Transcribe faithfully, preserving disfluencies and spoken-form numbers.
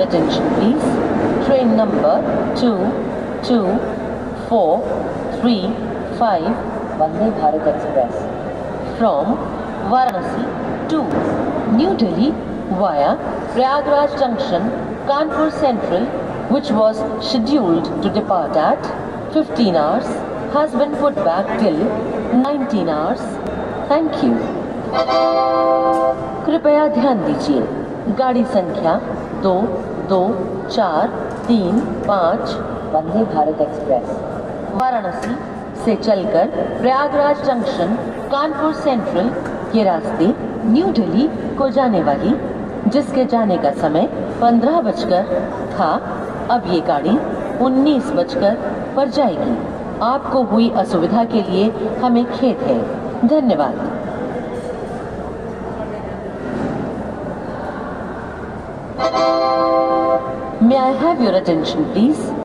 attention please. Train number two two four three five Vande Bharat Express from Varanasi to New Delhi via Prayagraj Junction, Kanpur Central, which was scheduled to depart at fifteen hours, has been put back till nineteen hours. Thank you. कृपया ध्यान दीजिए, गाड़ी संख्या दो दो चार तीन पाँच वंदे भारत एक्सप्रेस वाराणसी से चलकर प्रयागराज जंक्शन, कानपुर सेंट्रल के रास्ते न्यू दिल्ली को जाने वाली, जिसके जाने का समय पंद्रह बजकर था, अब ये गाड़ी उन्नीस बजकर पर जाएगी। आपको हुई असुविधा के लिए हमें खेद है। धन्यवाद। May I have your attention, please?